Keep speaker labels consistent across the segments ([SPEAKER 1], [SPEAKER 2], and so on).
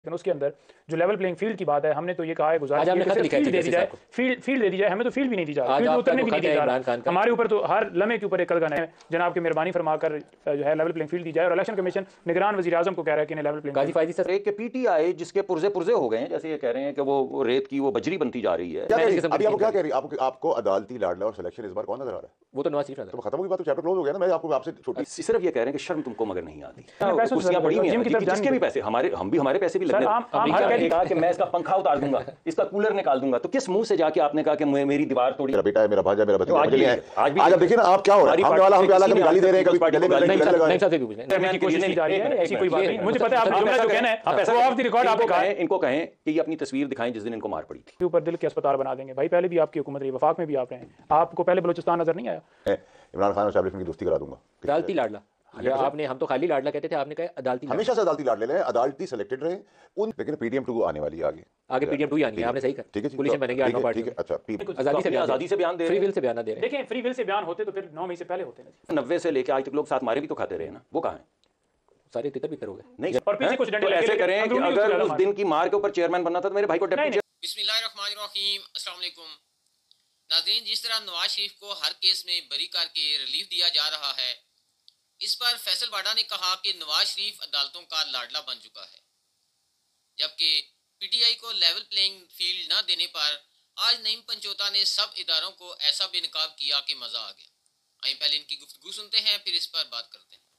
[SPEAKER 1] लेकिन उसके अंदर जो लेवल प्लेइंग फील्ड की बात है, हमने तो ये कहा है गुजारिश फील्ड दे दी जाए, फील्ड दे दी जाए। हमें तो फील्ड भी नहीं दी जा रही, फील्ड उतरने भी नहीं दी जा रहा। हमारे ऊपर तो हर लम्हे के ऊपर एक कलगन है। जनाब की मेहरबानी फरमाकर जो है लेवल प्लेइंग फील्ड दी जाए। और इलेक्शन कमीशन निगरान वज़ीर आज़म को कह रहा है कि लेवल प्लेइंग
[SPEAKER 2] गाजी फायदी सर के पीटीआई जिसके पुर्जे पुर्जे हो गए हैं, जैसे ये कह रहे हैं कि वो रेत की वो बजरी बनती जा रही है।
[SPEAKER 3] अभी आपको क्या कह रही है? आपको अदालती लाडला और सिलेक्शन इस बार कौन नजर आ रहा है?
[SPEAKER 2] वो तो नवाज शरीफ
[SPEAKER 3] तो खत्म हो गई बात, तो चैप्टर क्लोज हो गया ना। मैं आपको आपसे छोटी
[SPEAKER 2] सिर्फ ये कह रहे हैं कि शर्म तुमको मगर नहीं आती। कुर्सियां पड़ी हैं, जिसके भी पैसे हमारे, हम भी हमारे पैसे भी लगने। कहा कि मैं इसका पंखा उतार दूंगा, इसका कूलर निकाल दूंगा, तो किस मुंह से जाके आपने कहा कि मेरी दीवार तोड़ी?
[SPEAKER 3] मेरा बेटा है, मेरा भांजा, मेरा भतीजा। आज आप देखिए ना, आप क्या हो रहा है, हम वाला हम वाला कभी गाली दे रहे हैं, कभी गले में नहीं
[SPEAKER 1] लगाने की कोशिश की जा रही है। ऐसी कोई बात नहीं, मुझे पता है आप जुमला जो कहना है वो ऑफ द रिकॉर्ड आपने कहा है।
[SPEAKER 2] इनको कहें कि ये अपनी तस्वीर दिखाएं जिस दिन इनको मार पड़ी थी।
[SPEAKER 1] ऊपर दिल के अस्पताल बना देंगे भाई। पहले भी आपकी हुकूमत रही, वफाक में भी आप रहे हैं, आपको पहले बलूचिस्तान नजर नहीं आया?
[SPEAKER 3] इमरान खान और शाहरुख की दोस्ती करा दूंगा।
[SPEAKER 2] अदालती लाडला आपने, हम तो खाली लाडला कहते थे, आपने कहा अदालती।
[SPEAKER 3] हमेशा से अदालती लाडले रहे, अदालती सेलेक्टेड रहे उन। लेकिन पीडीएम 2 आने वाली है, आगे
[SPEAKER 2] पीडीएम 2 आनी है, आपने सही कहा।
[SPEAKER 3] ठीक है,
[SPEAKER 2] कोलिशन बनेगी 8-9 पार्टी।
[SPEAKER 3] अच्छा,
[SPEAKER 2] आजादी से बयान दे रहे हैं, फ्री विल से बयान दे रहे हैं।
[SPEAKER 1] देखें, फ्री विल से बयान होते तो फिर 9 मई से पहले होते ना।
[SPEAKER 2] 90 से लेके आज तक लोग साथ मारे भी तो खाते रहे ना, वो कहां है? सारे तितर बितर हो गए। नहीं,
[SPEAKER 1] और पीछे कुछ डंडे
[SPEAKER 2] ऐसे करें कि अगर उस दिन की मार के ऊपर चेयरमैन बनना था तो मेरे भाई को डेप्यूटी।
[SPEAKER 4] बिस्मिल्लाहिर्रहमानिर्रहीम, अस्सलाम वालेकुम नाज़रीन। जिस तरह नवाज शरीफ को हर केस में बरी करके रिलीफ दिया जा रहा है, इस पर फैसल वाडा ने कहा कि नवाज शरीफ अदालतों का लाडला बन चुका है, जबकि पीटीआई को लेवल प्लेइंग फील्ड न देने पर आज नईम पंचोता ने सब इदारों को ऐसा बेनकाब किया कि मजा आ गया। आइए पहले इनकी गुफ्तगू सुनते हैं, फिर इस पर बात करते हैं।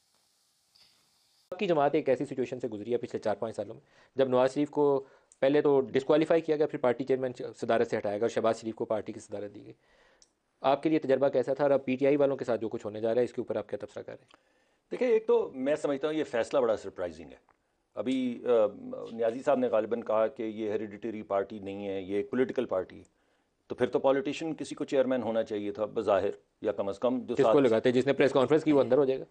[SPEAKER 2] आपकी जमात एक ऐसी सिचुएशन से गुजरी है पिछले 4-5 सालों में, जब नवाज शरीफ को पहले तो डिस्क्वालीफाई किया गया, फिर पार्टी चेयरमैन सदारत से हटाया गया और शहबाज शरीफ को पार्टी की सदारत दी गई। आपके लिए तजर्बा कैसा था और अब पीटीआई वालों के साथ जो कुछ होने जा रहा है, इसके ऊपर आप क्या तबसरा कर रहे हैं?
[SPEAKER 5] देखिए, एक तो मैं समझता हूँ ये फैसला बड़ा सरप्राइजिंग है। अभी नियाजी साहब ने गालिबन कहा कि ये हेरिडिटरी पार्टी नहीं है, ये एक पॉलिटिकल पार्टी है, तो फिर तो पॉलिटिशियन किसी को चेयरमैन होना चाहिए था बज़ाहिर, या कम अज़ कम जो
[SPEAKER 2] किसको लगाते हैं जिसने प्रेस कॉन्फ्रेंस की वो अंदर हो जाएगा।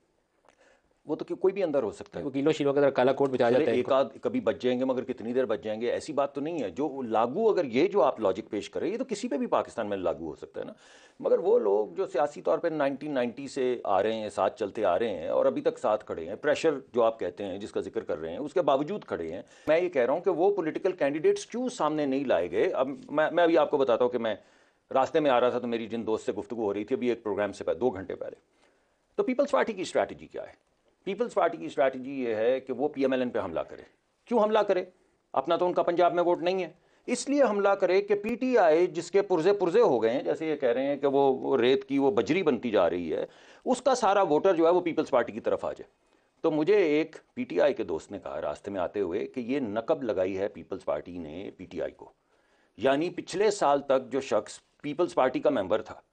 [SPEAKER 5] वो तो कोई भी अंदर हो सकता है।
[SPEAKER 2] वकीलों शीलों का काला कोट बिछा जाता है,
[SPEAKER 5] एक आध कभी बच जाएंगे, मगर कितनी देर बच जाएंगे ऐसी बात तो नहीं है। जो लागू, अगर ये जो आप लॉजिक पेश करें, ये तो किसी पे भी पाकिस्तान में लागू हो सकता है ना। मगर वो लोग जो सियासी तौर पे 1990 से आ रहे हैं, साथ चलते आ रहे हैं और अभी तक साथ खड़े हैं, प्रेशर जो आप कहते हैं जिसका जिक्र कर रहे हैं, उसके बावजूद खड़े हैं। मैं ये कह रहा हूँ कि वो पोलिटिकल कैंडिडेट्स क्यों सामने नहीं लाए गए। अब मैं अभी आपको बताता हूँ कि मैं रास्ते में आ रहा था तो मेरी जिन दोस्त से गुफ्तगू हो रही थी अभी एक प्रोग्राम से 2 घंटे पहले, तो पीपल्स पार्टी की स्ट्रैटेजी क्या है? पीपल्स पार्टी की स्ट्रैटेजी ये है कि वो पीएमएलएन पे हमला करे। क्यों हमला करे? अपना तो उनका पंजाब में वोट नहीं है, इसलिए हमला करे कि पीटीआई जिसके पुर्जे पुर्जे हो गए हैं, जैसे ये कह रहे हैं कि वो रेत की वो बजरी बनती जा रही है, उसका सारा वोटर जो है वो पीपल्स पार्टी की तरफ आ जाए। तो मुझे एक पीटीआई के दोस्त ने कहा रास्ते में आते हुए कि ये नकब लगाई है पीपल्स पार्टी ने पीटीआई को। यानी पिछले साल तक जो शख्स पीपल्स पार्टी का मेंबर था,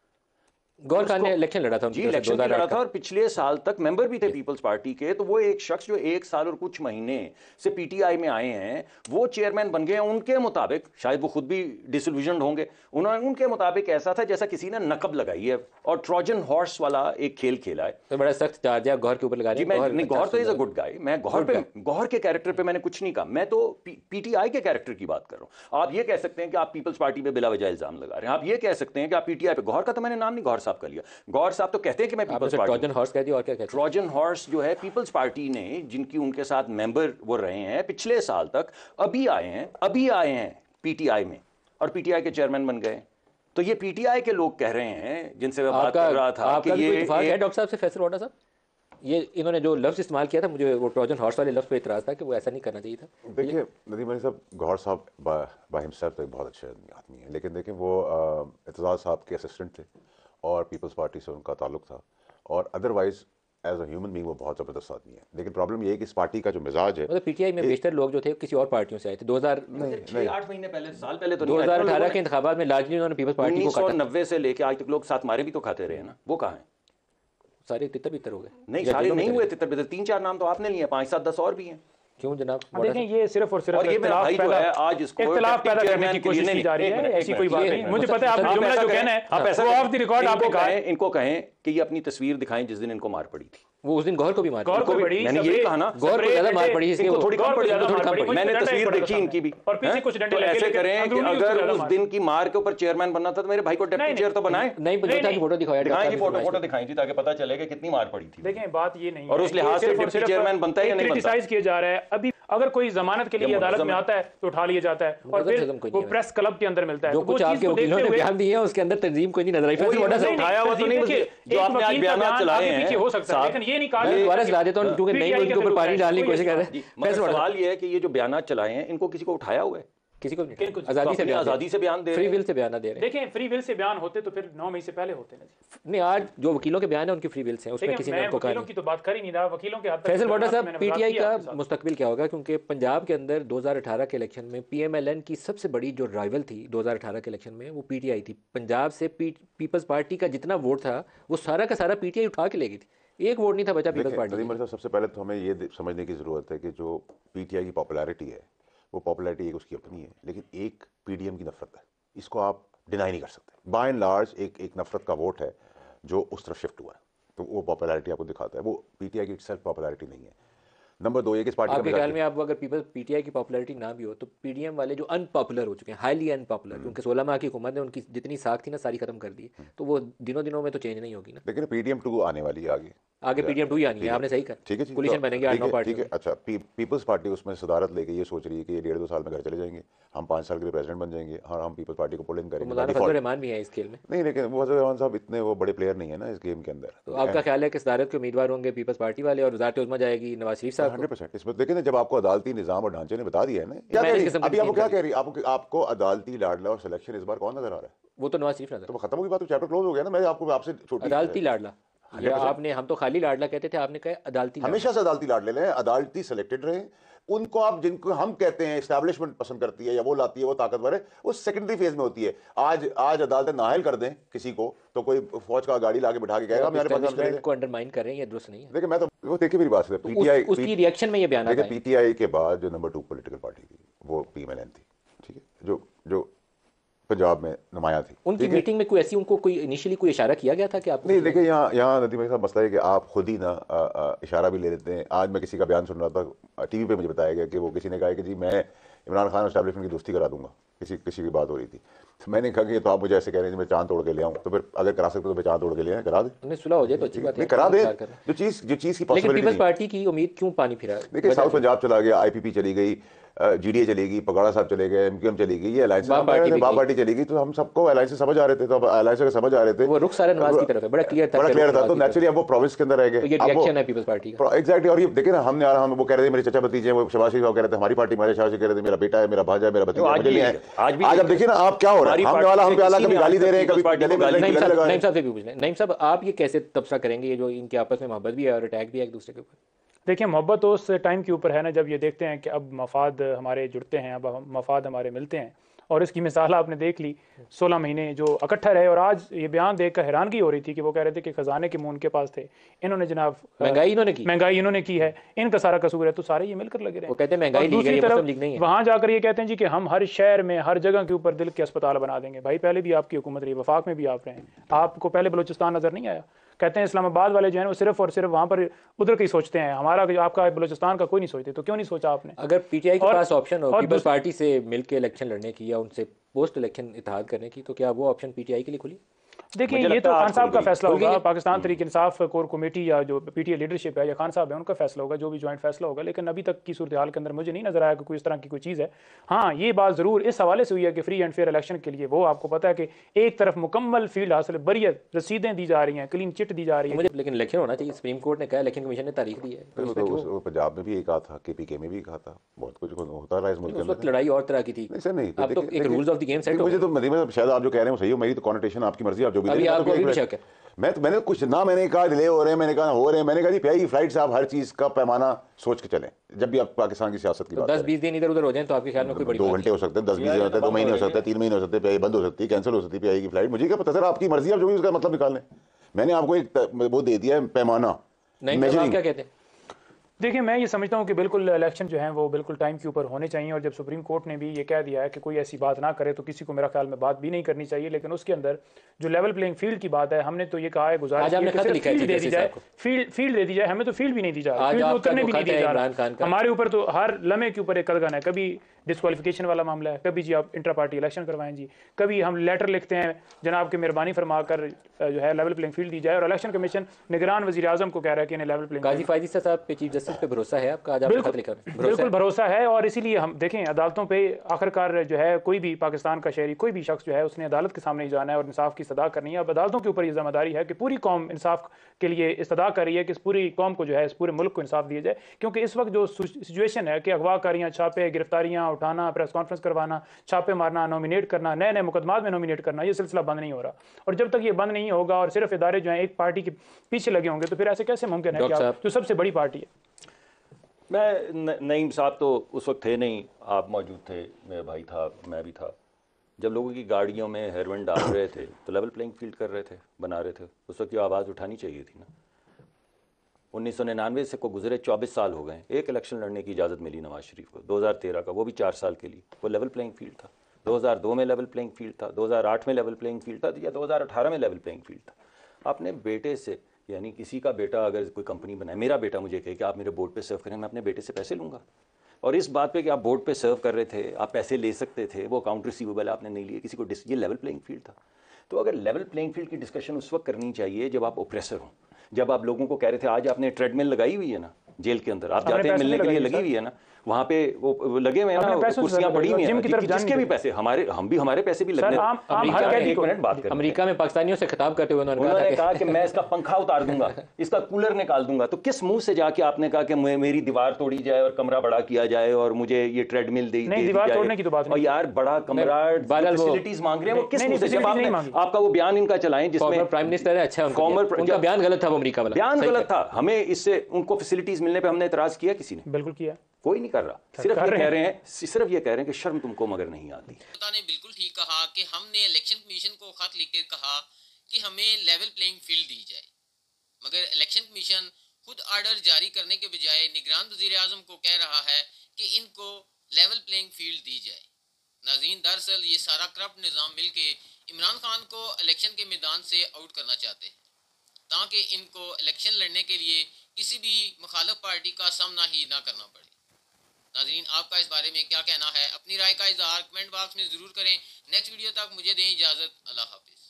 [SPEAKER 2] गौर खान ने इलेक्शन लड़ा था,
[SPEAKER 5] जी इलेक्शन लड़ा था और पिछले साल तक मेंबर भी थे पीपल्स पार्टी के, तो वो एक शख्स जो 1 साल और कुछ महीने से पीटीआई में आए हैं, वो चेयरमैन बन गए। उनके मुताबिक, शायद वो खुद भी डिसइल्यूजन्ड होंगे, उनके मुताबिक ऐसा था जैसा किसी ने नकब लगाई है और ट्रोजन हॉर्स वाला एक खेल खेला है।
[SPEAKER 2] तो बड़ा सख्त चार्ज है गौर के ऊपर लगा रहे हैं।
[SPEAKER 5] गौर तो इज अ गुड गाय। मैं गौर के कैरेक्टर पे मैंने कुछ नहीं कहा, मैं तो पीटीआई के कैरेक्टर की बात कर रहा हूँ। आप ये कह सकते हैं कि आप पीपल्स पार्टी पे बिला वजह इल्जाम लगा रहे हैं, आप ये कह सकते हैं कि आप पीटीआई पे, गौर का तो मैंने नाम नहीं गौर साहब का लिया। गौर साहब तो कहते हैं कि मैं पीपल्स पार्टी,
[SPEAKER 2] ट्रोजन हॉर्स कह दिया और क्या कहते हैं?
[SPEAKER 5] ट्रोजन हॉर्स जो है पीपल्स पार्टी ने, जिनकी उनके साथ मेंबर वो रहे हैं पिछले साल तक, अभी आए हैं पीटीआई में और पीटीआई के चेयरमैन बन गए। तो ये पीटीआई के लोग कह रहे हैं जिनसे मैं बात कर रहा था कि ये
[SPEAKER 2] डॉक्टर साहब से फैसल वाडा साहब, ये इन्होंने जो लफ्ज़ इस्तेमाल किया था, मुझे वो ट्रोजन हॉर्स वाले लफ्ज़ पे इतराज़ था कि वो ऐसा नहीं करना चाहिए था।
[SPEAKER 3] देखिए नदीम अली साहब, गौर साहब बाय हिमसेल्फ तो एक बहुत अच्छे आदमी है, लेकिन देखिए वो एतजाज़ साहब के असिस्टेंट थे और पीपल्स पार्टी से उनका ताल्लुक था, और otherwise as a human being वो बहुत ज़बरदस्त आदमी है। लेकिन प्रॉब्लम ये है कि इस पार्टी का जो मिजाज है,
[SPEAKER 2] मतलब पीटीआई में बेशतर लोग जो थे किसी और पार्टियों से आए थे।
[SPEAKER 5] 8 महीने पहले, साल पहले तो
[SPEAKER 2] 2018 के इंतखाबात में लार्जली उन्होंने पीपल्स पार्टी को
[SPEAKER 5] 1990 से लेके आज तक लोग साथ मारे भी तो खाते रहे ना, वो कहाँ है?
[SPEAKER 2] सारे तितर बितर हो गए।
[SPEAKER 5] नहीं, सारे नहीं हुए तितर बितर, 3-4 नाम तो आपने लिए, 5-7-10 और भी हैं।
[SPEAKER 2] क्यों जनाब?
[SPEAKER 1] देखें, ये सिर्फ और सिर्फ
[SPEAKER 5] इख्तिलाफ
[SPEAKER 1] पैदा करने की कोशिश की जा रही है, ऐसी कोई बात नहीं। मुझे पता है आप जुमला जो कहना है वो ऑफ द रिकॉर्ड आपने कहा है।
[SPEAKER 5] इनको कहें कि ये अपनी तस्वीर दिखाएं जिस दिन इनको मार पड़ी थी।
[SPEAKER 2] वो उस दिन गौर को भी मार
[SPEAKER 1] पड़ी,
[SPEAKER 5] मैंने ये कहा ना,
[SPEAKER 2] गौर को ज्यादा मार पड़ी, इसलिए
[SPEAKER 5] थोड़ी कम पड़ी। मैंने तस्वीर देखी इनकी भी।
[SPEAKER 1] और पीछे कुछ डंडे
[SPEAKER 5] लगे। ऐसे करें कि अगर उस दिन की मार के ऊपर चेयरमैन बनना था तो मेरे भाई को डेप्यूटी चेयर तो बनाए।
[SPEAKER 2] नहीं, फोटो दिखाया,
[SPEAKER 5] फोटो दिखाई थी ताकि पता चले कि कितनी मार पड़ी थी।
[SPEAKER 1] देखें, बात ये नहीं,
[SPEAKER 5] और उस लिहाज से डिप्टी चेयरमैन बनता है या नहीं बनता,
[SPEAKER 1] क्रिटिसाइज किया जा रहा है। अभी अगर कोई जमानत के लिए अदालत में आता है तो उठा लिया जाता है और फिर वो प्रेस क्लब के अंदर मिलता है।
[SPEAKER 2] जो कुछ आपके वकीलों ने बयान दिए हैं उसके अंदर तंजीम कोई नहीं नजर आई।
[SPEAKER 5] उठाया हुआ तो नहीं, जो आपने आज बयान चलाए हैं
[SPEAKER 1] हो सकता है, लेकिन ये नहीं कहा
[SPEAKER 2] क्योंकि नई उनके ऊपर पानी डालने की कोशिश कर रहे हैं।
[SPEAKER 5] सवाल ये है कि ये जो बयान चलाए हैं इनको किसी को उठाया हुआ है?
[SPEAKER 2] किसी को नहीं,
[SPEAKER 5] आजादी से बयान दे रहे हैं,
[SPEAKER 2] फ्री विल से बयान दे रहे हैं।
[SPEAKER 1] देखें फ्री विल से बयान होते तो फिर 9 मई से पहले होते
[SPEAKER 2] नहीं। आज जो वकीलों के बयान है उनकी फ्री विल से, उसमें किसी ने उनको
[SPEAKER 1] वकीलों की तो बात कर ही नहीं रहा, वकीलों के हाथ तक।
[SPEAKER 2] फैसल वाडा साहब, पीटीआई का मुस्तकबिल क्या होगा? क्योंकि पंजाब के अंदर 2018 के इलेक्शन में पीएमएलएन की सबसे बड़ी जो राइवल थी 2018 के इलेक्शन में वो पीटीआई थी। पंजाब से पीपल्स पार्टी का जितना वोट था वो सारा का सारा पीटीआई उठा के ले गई थी, एक वोट नहीं था बचा पीपल्स पार्टी।
[SPEAKER 3] सबसे पहले तो हमें ये समझने की जरूरत है कि जो पीटीआई की पॉपुलैरिटी है वो पॉपुलैरिटी एक उसकी अपनी है, लेकिन एक पीडीएम की नफरत है, इसको आप डिनाई नहीं कर सकते। बाय एंड लार्ज एक नफरत का वोट है जो उस तरफ शिफ्ट हुआ है, तो वो पॉपुलैरिटी आपको दिखाता है। वो पीटीआई की सेल्फ पॉपुलैरिटी नहीं है। नंबर 2 एक इस पार्टी
[SPEAKER 2] आपके ख्याल में आप अगर पीटीआई की पॉपुलैरिटी ना भी हो तो पीडीएम वाले जो अनपॉपुलर हो चुके हैं, हाईली अनपॉपुलर, क्योंकि 16 माह की हुकूमत ने उनकी जितनी साख थी ना सारी खत्म कर दी, तो वो दिनों में तो चेंज नहीं होगी ना।
[SPEAKER 3] लेकिन पीडीएम 2 आने वाली है आगे
[SPEAKER 2] पीडीएम 2 ही आनी है, आपने सही कहा।
[SPEAKER 3] ठीक है,
[SPEAKER 2] कोलिशन बनेंगे 8-9 पार्टी।
[SPEAKER 3] ठीक है, अच्छा पीपल्स पार्टी उसमें सदारत लेके ये सोच रही है कि ये 1.5-2 साल में घर चले जाएंगे, हम 5 साल के लिए प्रेसिडेंट बन जाएंगे और हम पीपल्स पार्टी को पुल इन करेंगे।
[SPEAKER 2] मौलाना फजल रहमान भी है इस खेल में।
[SPEAKER 3] नहीं, लेकिन वो फजल रहमान साहब इतने वो बड़े प्लेयर नहीं है ना इस गेम के अंदर।
[SPEAKER 2] तो आपका ख्याल है कि सदारत के उम्मीदवार होंगे पीपल्स पार्टी वाले और वज़ारत उज़्मा जाएगी नवाज शरीफ साहब?
[SPEAKER 3] 100% इसमें देखिए ना, जब आपको अदालती निजाम और ढांचे ने बता दिया है ना, अभी आपको क्या कह रही है, आपको अदालती लाडला और सिलेक्शन इस बार कौन नजर आ रहा है?
[SPEAKER 2] वो तो नवाज शरीफ नजर।
[SPEAKER 3] तो खत्म हो गई बात, तो चैप्टर क्लोज हो गया ना। मैं आपसे छोटी
[SPEAKER 2] अदालती लाडला ये आपने, हम तो खाली लाडला कहते थे, आपने कहा अदालती।
[SPEAKER 3] हमेशा से अदालती लाडले रहे, अदालती सेलेक्टेड रहे। उनको आप जिनको हम कहते हैं एस्टैब्लिशमेंट पसंद करती है या वो लाती है वो ताकतवर है, वो सेकेंडरी फेज में होती है। आज अदालतें नाहल कर दें किसी को तो कोई फौज का गाड़ी लाके बिठा के कहेगा मेरे पास
[SPEAKER 2] को अंडरमाइन कर रहे हैं, ये दुरुस्त नहीं है।
[SPEAKER 3] देखिए मैं तो वो देखिए मेरी बात है, पीटीआई
[SPEAKER 2] उसकी रिएक्शन में ये बयान आता है।
[SPEAKER 3] पीटीआई के बाद जो नंबर 2 पॉलिटिकल पार्टी थी वो पीएमएलएन थी, ठीक है, जो पंजाब में नुमाया थी।
[SPEAKER 2] उनकी मीटिंग में कोई ऐसी उनको कोई इनिशियली कोई इशारा किया गया था कि आप?
[SPEAKER 3] नहीं, देखिए यहाँ नदीम भाई साहब मसला है कि आप खुद ही ना इशारा भी ले लेते हैं। आज मैं किसी का बयान सुन रहा था टीवी पे, मुझे बताया गया कि वो किसी ने कहा कि जी मैं इमरान खान एस्टैब्लिशमेंट की दोस्ती करा दूंगा, किसी की बात हो रही थी। तो मैंने कहा कि तो आप मुझे ऐसे कह रहे हैं मैं चांद तोड़ के ले आऊँ, तो फिर अगर करा सकते तो मैं चांद तोड़ के ले आए, करा दे,
[SPEAKER 2] सुलह हो जाए तो अच्छी बात है,
[SPEAKER 3] करा दे। जो चीज़ की पॉसिबिलिटी,
[SPEAKER 2] पीपल्स पार्टी की उम्मीद क्यों पानी फिरा?
[SPEAKER 3] देखिए साउथ पंजाब चला गया, आईपीपी चली गई, जीडीए चलेगी, पगड़ा साहब चले गए, एमक्यूएम चली गई, ये अलायंस बाप पार्टी चली गई, तो हम सबको अलायंस से समझ आ रहे थे, तो अब अलायंस से समझ आ रहे थे
[SPEAKER 2] वो रुख सारा नवाज की तरफ है, बड़ा क्लियर था।
[SPEAKER 3] तो नेचुरली अब वो प्रोविंस के अंदर रह गए,
[SPEAKER 2] ये रिएक्शन है पीपल्स पार्टी का।
[SPEAKER 3] एग्जैक्टली। और ये देखिए ना, हमने हम वो कह रहे थे मेरे चचा भतीजे, वो शहबाज शरीफ कह रहे थे हमारी पार्टी, हमारे शहबाज शरीफ कह रहे थे मेरा बेटा है, मेरा भांजा है, मेरा भतीजा है। आज अब देखिए ना आप क्या हो रहा है, हम पे आला कभी गाली दे रहे हैं, कभी गले में गले लगा रहे हैं।
[SPEAKER 2] नईम साहब से भी पूछ लें, नईम साहब आप ये कैसे तबसरा करेंगे, ये जो इनके आपस में मोहब्बत भी है और अटैक भी है एक दूसरे के ऊपर?
[SPEAKER 1] देखिए मोहब्बत तो उस टाइम के ऊपर है ना जब ये देखते हैं कि अब मफाद हमारे जुड़ते हैं, अब मफाद हमारे मिलते हैं, और इसकी मिसाल आपने देख ली 16 महीने जो इकट्ठा रहे। और आज ये बयान देखकर हैरानगी हो रही थी कि वो कह रहे थे कि खजाने के मुंह उनके पास थे, इन्होंने जनाब महंगाई इन्होंने की है, इनका सारा कसूर है, तो सारे ये मिलकर लगे रहे।
[SPEAKER 2] वो कहते हैं महंगाई
[SPEAKER 1] दूसरी तरफ वहां जाकर ये कहते हैं जी कि हम हर शहर में हर जगह के ऊपर दिल के अस्पताल बना देंगे। भाई पहले भी आपकी हुकूमत रही, वफाक में भी आप रहे, आपको पहले बलूचिस्तान नजर नहीं आया? कहते हैं इस्लामाबाद वाले जो है वो सिर्फ और सिर्फ वहाँ पर उधर के ही सोचते हैं, हमारा आपका बलूचिस्तान का कोई नहीं सोचते। तो क्यों नहीं सोचा आपने?
[SPEAKER 2] अगर पीटीआई के पास ऑप्शन हो पीपल्स पार्टी से मिलकर इलेक्शन लड़ने की या उनसे पोस्ट इलेक्शन इत्तेहाद करने की, तो क्या वो ऑप्शन पीटीआई के लिए खुली?
[SPEAKER 1] देखिए ये तो खान साहब का फैसला होगा, पाकिस्तान तहरीक इंसाफ कोर कमेटी या जो पीटीआई लीडरशिप है या खान साहब है उनका फैसला होगा, जो भी ज्वाइंट फैसला होगा। लेकिन अभी तक की सूरत हाल के अंदर मुझे नहीं नजर आया कि कोई इस तरह की कोई चीज़ है। हाँ, ये बात ज़रूर इस हवाले से हुई है कि फ्री एंड फेयर इलेक्शन के लिए वो आपको पता है कि एक तरफ मुकम्मल फील्ड हासिल बरियत रसीदें दी जा रही हैं, क्लीन चिट दी जा रही है।
[SPEAKER 2] लेकिन इलेक्शन होना चाहिए, सुप्रीम कोर्ट ने कहा, इलेक्शन कमीशन ने तारीख दी है।
[SPEAKER 3] पंजाब में भी कहा था, केपीके में भी कहा था, बहुत कुछ होता रहा इस मुल्क में।
[SPEAKER 2] लड़ाई और तरह की थी,
[SPEAKER 3] सर नहीं,
[SPEAKER 2] अब तो एक rules of the game set हो।
[SPEAKER 3] मुझे तो शायद आप जो कह रहे हैं सही हो, मेरी तो कॉन्टेशन आपकी मर्जी, आप जो भी मैंने कुछ ना, मैंने कहा डिले हो रहे हैं, मैंने कहा हो रहे हैं, मैंने कहा जी प्याई फ्लाइट से आप हर चीज का पैमाना सोच के चलें जब भी आप पाकिस्तान की सियासत की बात
[SPEAKER 2] 10-20 दिन इधर उधर हो जाए तो आपके ख्याल में कोई बड़ी
[SPEAKER 3] 2 घंटे हो सकते हैं, 10-20 दिन हो सकते हैं, 2 महीने हो सकते हैं, 3 महीने हो सकते हैं, प्याई बंद हो सकती है, कैंसिल हो सकती है प्याई की फ्लाइट, मुझे क्या पता सर, आपकी मर्जी, आप जो भी उसका मतलब निकाल लें। मैंने आपको एक वो दे दिया है पैमाना।
[SPEAKER 2] क्या कहते हैं?
[SPEAKER 1] देखिए मैं ये समझता हूँ कि बिल्कुल इलेक्शन जो है वो बिल्कुल टाइम के ऊपर होने चाहिए, और जब सुप्रीम कोर्ट ने भी ये कह दिया है कि कोई ऐसी बात ना करे तो किसी को मेरा ख्याल में बात भी नहीं करनी चाहिए। लेकिन उसके अंदर जो लेवल प्लेइंग फील्ड की बात है, हमने तो ये कहा है गुजारिश फील्ड दे दी जाए, फील्ड दे दी जाए, हमें तो फील्ड भी नहीं दी जा रही, फील्ड उतरने भी नहीं दी जा रहा। हमारे ऊपर तो हर लम्हे के ऊपर एक कलगन है, कभी डिस्क्वालिफिकेशन वाला मामला है, कभी जी आप इंटर पार्टी इलेक्शन करवाएं जी, कभी हम लेटर लिखते हैं जनाब की मेहरबानी फरमा कर जो है लेवल प्लेइंग फील्ड दी जाए, और इलेक्शन कमीशन निगरान वज़ीर आज़म को कह रहा है कि इन्हें लेवल प्लेइंग।
[SPEAKER 2] काजी फायदी साहब पे, चीफ जस्टिस पे भरोसा है आपका? आज आप खत लिखा है?
[SPEAKER 1] बिल्कुल भरोसा है, और इसीलिए हम देखें अदालतों पे आखिरकार जो है कोई भी पाकिस्तान का शहरी, कोई भी शख्स जो है उसने अदालत के सामने जाना है और इंसाफ की सदा करनी है। अब अदालतों के ऊपर ये जिम्मेदारी है कि पूरी कौम इंसाफ के लिए इस्तदा कर रही है कि इस पूरी कौम को जो है इस पूरे मुल्क को इंसाफ दिया जाए, क्योंकि इस वक्त जो सिचुएशन है कि अगवाकारियाँ, छापे, गिरफ्तारियाँ उठाना, प्रेस कॉन्फ्रेंस करवाना, छापे मारना, नॉमिनेट करना, नए नए मुकदमात में नॉमिनेट करना, ये सिलसिला बंद नहीं हो रहा। और जब तक ये बंद नहीं होगा और सिर्फ इदारे जो हैं एक पार्टी के पीछे लगे होंगे तो फिर ऐसे कैसे मुमकिन है कि आप जो सबसे बड़ी पार्टी है।
[SPEAKER 5] मैं नईम साहब तो उस वक्त थे नहीं, आप मौजूद थे, मेरा भाई था, मैं भी था, जब लोगों की गाड़ियों में हेरोइन डाल रहे थे तो लेवल प्लेइंग फील्ड कर रहे थे, बना रहे थे। उस वक्त ये आवाज़ उठानी चाहिए थी ना। 1999 से को गुजरे 24 साल हो गए, एक इलेक्शन लड़ने की इजाज़त मिली नवाज शरीफ को 2013 का, वो भी 4 साल के लिए। वो लेवल प्लेइंग फील्ड था। 2002 में लेवल प्लेइंग फील्ड था, 2008 में लेवल प्लेइंग फील्ड था, या 2018 में लेवल प्लेइंग फील्ड था। अपने बेटे से, यानी किसी का बेटा अगर कोई कंपनी बनाए, मेरा बेटा मुझे कहे कि आप मेरे बोर्ड पे सर्व करें, मैं अपने बेटे से पैसे लूँगा। और इस बात पे कि आप बोर्ड पे सर्व कर रहे थे, आप पैसे ले सकते थे, वो अकाउंट रिसीवेबल आपने नहीं लिए, किसी को ये लेवल प्लेइंग फील्ड था। तो अगर लेवल प्लेइंग फील्ड की डिस्कशन उस वक्त करनी चाहिए जब आप ओप्रेसर हो, जब आप लोगों को कह रहे थे, आज आपने ट्रेडमिल लगाई हुई है ना जेल के अंदर, आप जाते हैं मिलने के लिए, लगी हुई है ना, वहाँ पे वो लगे हुए हैं ना, कुर्सियाँ पड़ी हुई हैं, जिसके भी पैसे हमारे पैसे भी लगने। एक मिनट बात करें।
[SPEAKER 2] अमेरिका में पाकिस्तानियों से खिताब करते हुए
[SPEAKER 5] उन्होंने कहा कि मैं इसका पंखा उतार दूंगा, इसका कूलर निकाल दूंगा। तो किस मुंह से जाके आपने कहा कि मेरी दीवार तोड़ी जाए और कमरा बड़ा किया जाए और मुझे ये ट्रेडमिल दी जाए?
[SPEAKER 1] दीवार तोड़ने की तो बात
[SPEAKER 5] नहीं। और यार बड़ा कमरा, फैसिलिटीज मांग रहे हैं, वो किस मुंह से? जब आपका वो बयान इनका चलाएं जिसमें
[SPEAKER 2] प्राइम मिनिस्टर है, अच्छा उनका बयान गलत था, वो अमेरिका वाला
[SPEAKER 5] बयान गलत था। हमें इससे उनको फैसिलिटीज मिलने पे हमने एतराज किया? किसी ने
[SPEAKER 1] बिल्कुल किया,
[SPEAKER 5] कोई नहीं कर रहा। सिर्फ ये कह रहे हैं, सिर्फ ये कह रहे हैं कि शर्म तुमको मगर नहीं आती।
[SPEAKER 4] ने बिल्कुल ठीक कहा कि हमने इलेक्शन कमीशन को खत लिखकर कहा कि हमें लेवल प्लेइंग फील्ड दी जाए, मगर इलेक्शन कमीशन खुद ऑर्डर जारी करने के बजाय निगरान वजीर आजम को कह रहा है कि इनको लेवल प्लेइंग फील्ड दी जाए। नाज़रीन, दरअसल ये सारा करप्ट निज़ाम मिलके इमरान खान को इलेक्शन के मैदान से आउट करना चाहते हैं, ताकि इनको इलेक्शन लड़ने के लिए किसी भी मुखालिफ पार्टी का सामना ही ना करना पड़े। नाज़रीन, आपका इस बारे में क्या कहना है? अपनी राय का इज़हार कमेंट बॉक्स में ज़रूर करें। नेक्स्ट वीडियो तक मुझे दें इजाज़त। अल्लाह हाफिज़।